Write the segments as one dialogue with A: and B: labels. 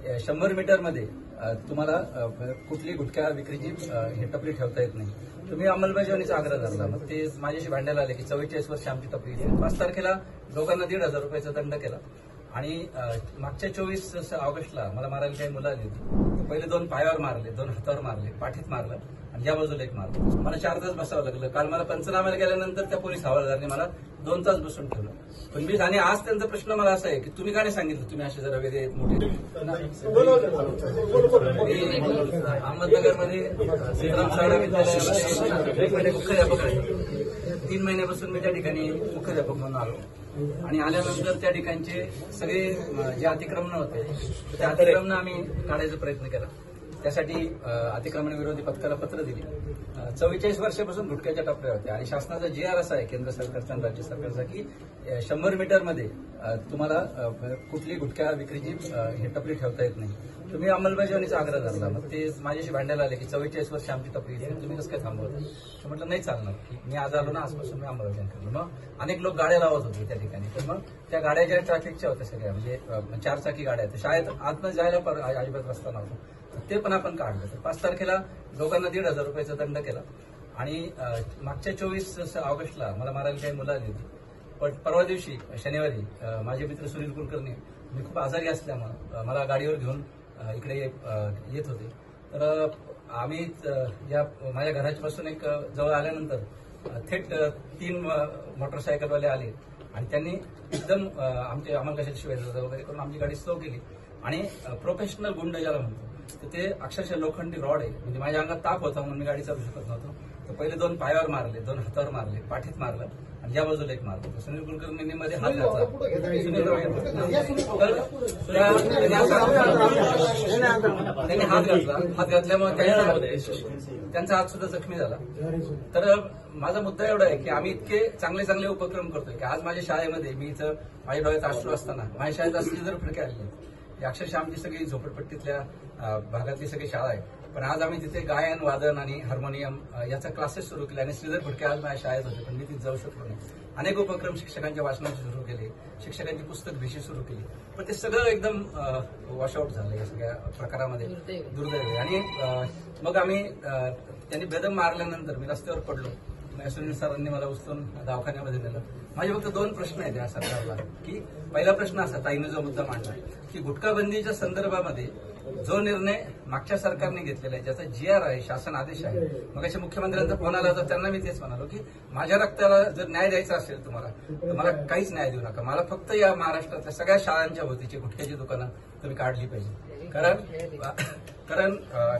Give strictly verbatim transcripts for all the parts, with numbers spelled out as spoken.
A: शंभर मीटर मध्ये तुम्हाला कुठली गुटखा विक्रीची हे टपरी ठेवता येत नाही. तुम्ही अंमलबजावणीचा आग्रह धरला. मग ते माझ्याशी भांडायला आले की चव्वेचाळीस वर्ष आमची टपरी. पाच तारखेला दोघांना दीड हजार रुपयाचा दंड केला आणि मागच्या चोवीस ऑगस्टला मला मारायला काही मुलं आली होती. पहिले दोन पायावर मारले, दोन हातावर मारले, पाठीत मारलं आणि या बाजूला एक मारलं. मला चार तास बसावं लागलं. काल मला पंचनाम्याला गेल्यानंतर त्या पोलीस हवालदारांनी मला दोन तास बसून ठेवलं. पण मी आणि आज त्यांचा प्रश्न मला असा आहे की तुम्ही का नाही सांगितलं तुम्ही असे जरा वेगळे मोठे. अहमदनगरमध्ये श्रीराम शाळा विद्यालयामध्ये मुख्याध्यापक आहे. तीन महिन्यापासून मी त्या ठिकाणी मुख्याध्यापक म्हणून आलो आणि आल्यानंतर त्या ठिकाणचे सगळे जे अतिक्रमण होते त्या अतिक्रमण आम्ही काढायचा प्रयत्न केला. त्यासाठी अतिक्रमण विरोधी पथकाला पत्र दिली. चव्वेचाळीस वर्षापासून गुटख्याच्या टपऱ्या होत्या आणि शासनाचा जी आर असा आहे केंद्र सरकारचा आणि राज्य सरकारचा की शंभर मीटर मध्ये तुम्हाला कुठली गुटखा विक्रीची हे टपरी ठेवता येत नाही. तुम्ही अंमलबजावणीचा आग्रह धरला. मग ते माझ्याशी भांडायला आले की चव्वेचाळीस वर्ष आमची टपरी तुम्ही कसं काय थांबवता. म्हटलं नाही चालणार की मी आज आलो ना आजपासून मी अंमलबजावणी केलं. मग अनेक लोक गाड्या लावत होते त्या ठिकाणी. तर मग त्या गाड्या ज्या ट्रॅफिकच्या होत्या सगळ्या म्हणजे चार चाकी गाड्या आहेत शाळेत आतनं जायला अजिबात रस्ता नव्हता. ते पण आपण काढलं. तर पाच तारखेला दोघांना दीड हजार रुपयाचा दंड केला आणि मागच्या चोवीस ऑगस्टला मला मारायला काही मुलं आली होती. पण परवा दिवशी शनिवारी माझे मित्र सुनील कुलकर्णी मी खूप आजारी असल्यामुळे मला गाडीवर घेऊन इकडे येत होते. तर आम्ही या माझ्या घरापासून एक जवळ आल्यानंतर थेट तीन मोटरसायकलवाले आले आणि त्यांनी एकदम आमचे आम्हाला कशाची शिवाय वगैरे करून आमची गाडी स्लो केली आणि प्रोफेशनल गुंड ज्याला म्हणतो तर ते अक्षरशः लोखंडी रॉड आहे. म्हणजे माझ्या अंगात ताप होता म्हणून मी गाडी चालू शकत नव्हतो. तर पहिले दोन पायावर मारले, दोन हातावर मारले, पाठीत मारलं आणि या बाजूला एक मारलं. सुनील कुलकर्णींनी मध्ये हात घातला. त्यांनी हात घातला. हात घातल्यामुळे त्यांचा हात सुद्धा जखमी झाला. तर माझा मुद्दा एवढा आहे की आम्ही इतके चांगले चांगले उपक्रम करतोय की आज माझ्या शाळेमध्ये मी इथं माझ्या डोळ्यात अश्रू असताना माझ्या शाळेत असली जर फडके आले अक्षरशः आमची सगळी झोपडपट्टीतल्या भागातली सगळी शाळा आहे. पण आज आम्ही तिथे गायन वादन आणि हार्मोनियम याचा क्लासेस सुरू केले आणि श्रीधर फडके आज माझ्या शाळेत होते पण मी तिथे जाऊ शकलो नाही. अनेक उपक्रम शिक्षकांच्या वाचनाचे सुरू केले, शिक्षकांची पुस्तक भिशी सुरू केली. पण ते सगळं एकदम वॉशआउट झालं या सगळ्या प्रकारामध्ये. दुर्दैवी. आणि मग आम्ही त्यांनी बेदम मारल्यानंतर मी रस्त्यावर पडलो. सुनील सरांनी मला उचलून दवाखान्यामध्ये नेलं. माझे फक्त दोन प्रश्न आहेत या सरकारला की पहिला प्रश्न असा ताईने जो मुद्दा मांडला की गुटखाबंदीच्या संदर्भामध्ये जो निर्णय मागच्या सरकारने घेतलेला आहे ज्याचा जी आर आहे शासन आदेश आहे. मग अशा मुख्यमंत्र्यांचा फोन आला तर त्यांना मी तेच म्हणालो की माझ्या रक्ताला जर न्याय द्यायचा असेल तुम्हाला तर मला काहीच न्याय देऊ नका. मला फक्त या महाराष्ट्रातल्या सगळ्या शाळांच्या वतीची गुटख्याची दुकानं तुम्ही काढली पाहिजे. कारण कारण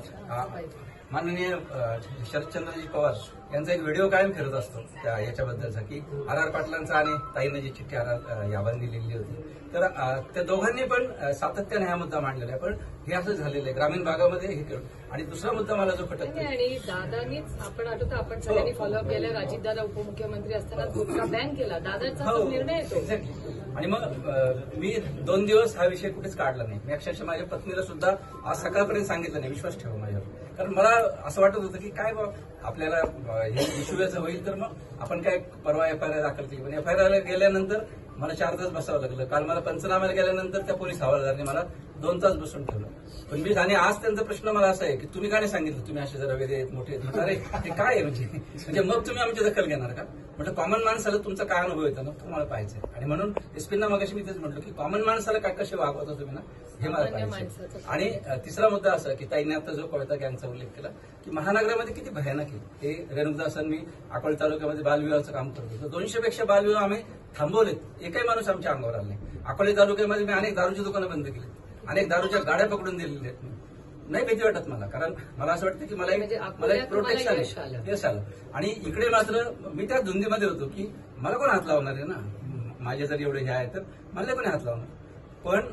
A: माननीय शरदचंद्रजी पवार यांचा एक व्हिडिओ कायम फिरत असतो त्या याच्याबद्दलचा की आर आर पाटलांचा आणि ताईनं जी चिठ्ठी आर याबांनी लिहिली होती. तर त्या दोघांनी पण सातत्याने हा मुद्दा मांडलेला आहे. पण हे असं झालेलं आहे ग्रामीण भागामध्ये हे करून. आणि दुसरा मुद्दा मला जो पटत नाही
B: आणि दादानीच आपण आठवतो आपण सगळ्यांनी फॉलोअप केलं. राजीवदादा उपमुख्यमंत्री असताना गुटखा बॅन केला. दादाचा निर्णय येतो.
A: एक्झॅक्टली. आणि मग मी दोन दिवस हा विषय कुठेच काढला नाही. मी अक्षरशः माझ्या पत्नीला सुद्धा आज सकाळपर्यंत सांगितलं नाही विश्वास ठेवा माझ्यावर. कारण मला असं वाटत होतं की काय आपल्याला हे इश्यूचं होईल तर मग आपण काय परवा एफ आय आर दाखल केली. पण एफ आय आर गेल्यानंतर मला चार तास बसावं लागलं. काल मला पंचनाम्याला गेल्यानंतर त्या पोलीस हवालदारांनी मला दोन तास बसून ठेवलं. पण मी आणि आज त्यांचा प्रश्न मला असा आहे की तुम्ही का नाही सांगितलं तुम्ही असे जरा वेगळे मोठे. अरे हे काय आहे म्हणजे म्हणजे मग तुम्ही आमची दखल घेणार का. म्हटलं कॉमन माणसाला तुमचा काय अनुभव येतो ना तुम्हाला पाहिजे. आणि म्हणून एसपींना मगाशी मी तेच म्हटलं की कॉमन माणसाला काय कसे वागवता तुम्ही ना हे मला पाहिजे. आणि तिसरा मुद्दा असा की ताईने आता जो कळता यांचा उल्लेख केला की महानगरामध्ये किती भयानक आहे. हे रेणुकदासन मी अकोला तालुक्यामध्ये बालविवाहाचं काम करतो. दोनशे पेक्षा बालविवाह आम्ही थांबवलेत. एकही माणूस आमच्या अंगावर आला नाही. अकोले तालुक्यामध्ये मी अनेक दारूची दुकानं बंद केली, अनेक दारूच्या गाड्या पकडून दिलेल्या आहेत. नाही भीती वाटत मला. कारण मला असं वाटतं की मला मला एक प्रोटेक्शन यश आलं. आणि इकडे मात्र मी त्या धुंदीमध्ये होतो की मला कोण हात लावणार आहे ना. माझे जर एवढे हे आहे तर मला कोणी हात लावणार. पण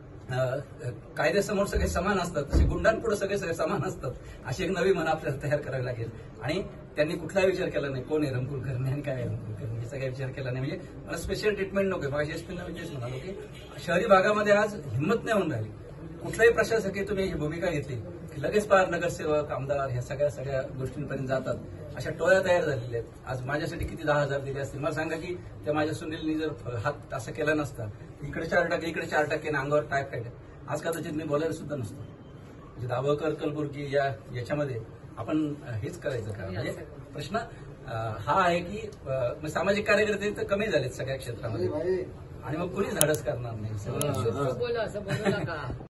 A: कायद्यासमोर सगळे समान असतात तसे गुंडांपुढे सगळे सगळे समान असतात अशी एक नवी मन आपल्याला तयार करावी लागेल. आणि त्यांनी कुठलाही विचार केला नाही कोण आहे रमकुल करणे आणि काय रमकुल करणे याचा काही विचार केला नाही. म्हणजे मला स्पेशल ट्रीटमेंट नको. माझ्या एसपींना विशेष म्हणालो की शहरी भागामध्ये आज हिंमत नाही होऊन राहिली. कुठल्याही प्रशासकीय तुम्ही ही भूमिका घेतली की लगेच पार नगरसेवक आमदार ह्या सगळ्या सगळ्या गोष्टींपर्यंत जातात. अशा टोळ्या तयार झालेल्या आहेत. आज माझ्यासाठी किती दहा हजार दिले असतील. मला सांगा की त्या माझ्या सुनीलनी जर हात असं केला नसता इकडे चार टक्के इकडे चार टक्के अंगावर टायफाईड आज कदाचित मी बोलायला सुद्धा नसतो. म्हणजे दाभोळकर कलबुर्गी या याच्यामध्ये आपण हेच करायचं का? म्हणजे प्रश्न हा आहे की सामाजिक कार्यकर्ते तर कमी झालेत सगळ्या क्षेत्रामध्ये आणि मग कुणीच धाडस करणार नाही.
B: बोला असं बोलू नका.